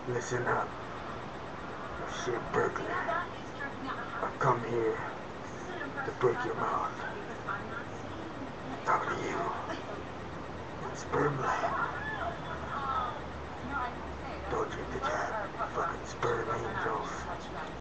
Listen up, shit Berkeley. I've come here to break your mouth. Talk to you. It's sperm land. Don't drink the jab, fucking sperm angels.